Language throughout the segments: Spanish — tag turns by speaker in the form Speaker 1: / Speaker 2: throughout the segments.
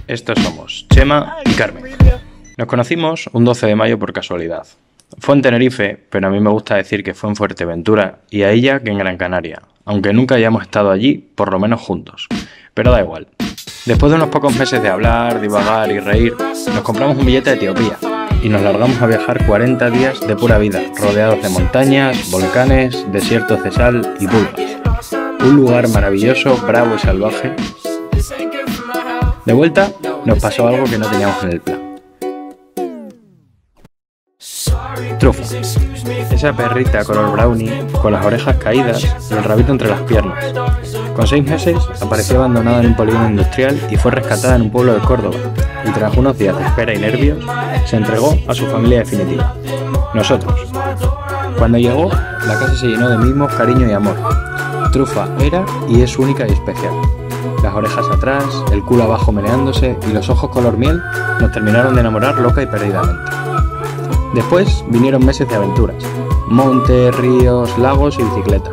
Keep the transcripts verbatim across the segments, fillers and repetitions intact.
Speaker 1: Estos somos Chema y Carmen. Nos conocimos un doce de mayo por casualidad. Fue en Tenerife, pero a mí me gusta decir que fue en Fuerteventura y a ella que en Gran Canaria, aunque nunca hayamos estado allí, por lo menos juntos. Pero da igual. Después de unos pocos meses de hablar, divagar y reír, nos compramos un billete a Etiopía y nos largamos a viajar cuarenta días de pura vida, rodeados de montañas, volcanes, desiertos de sal y pulgas. Un lugar maravilloso, bravo y salvaje. De vuelta, nos pasó algo que no teníamos en el plan. Trufa, esa perrita color brownie, con las orejas caídas y el rabito entre las piernas. Con seis meses apareció abandonada en un polígono industrial y fue rescatada en un pueblo de Córdoba, y tras unos días de espera y nervios, se entregó a su familia definitiva, nosotros. Cuando llegó, la casa se llenó de mimos, cariño y amor. Trufa era y es única y especial. Las orejas atrás, el culo abajo meneándose y los ojos color miel nos terminaron de enamorar loca y perdidamente. Después vinieron meses de aventuras, montes, ríos, lagos y bicicleta.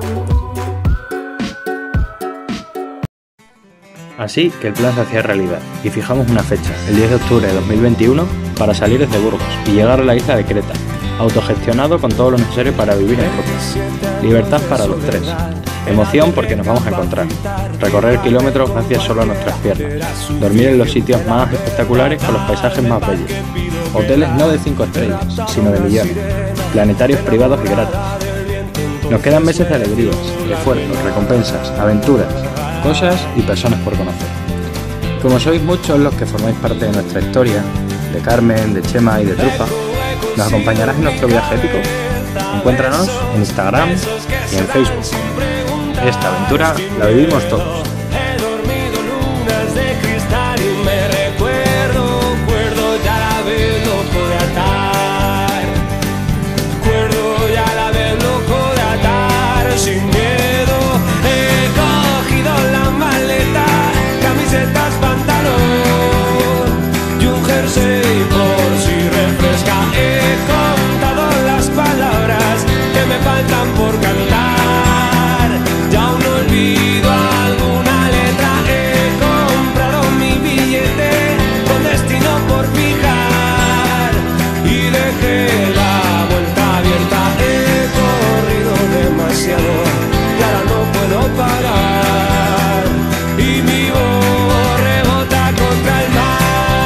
Speaker 1: Así que el plan se hacía realidad y fijamos una fecha, el diez de octubre de dos mil veintiuno, para salir desde Burgos y llegar a la isla de Creta, autogestionado con todo lo necesario para vivir en Creta. Libertad para los tres. Emoción porque nos vamos a encontrar. Recorrer kilómetros gracias solo a nuestras piernas. Dormir en los sitios más espectaculares con los paisajes más bellos. Hoteles no de cinco estrellas, sino de millones. Planetarios privados y gratis. Nos quedan meses de alegrías, esfuerzos, recompensas, aventuras, cosas y personas por conocer. Como sois muchos los que formáis parte de nuestra historia, de Carmen, de Chema y de Trufa, ¿nos acompañarás en nuestro viaje épico? Encuéntranos en Instagram y en Facebook. Esta aventura la vivimos todos.
Speaker 2: He dormido lunas de cristal y me recuerdo, cuerdo ya la vez loco de atar. Cuerdo ya la vez loco de atar. Sin miedo he cogido la maleta, camisetas, pantalón y un jersey por si refresca. He contado las palabras que me faltan por cantar. Ya aún no olvido alguna letra, he comprado mi billete con destino por fijar y dejé la vuelta abierta. He corrido demasiado y ahora no puedo parar y mi voz rebota contra el mar,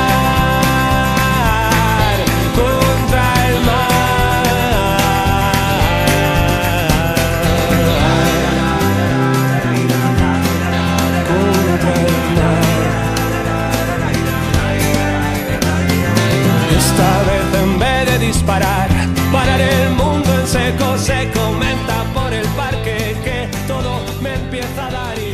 Speaker 2: contra el mar. Esta vez en vez de disparar, parar el mundo en seco, se comenta por el parque que todo me empieza a dar.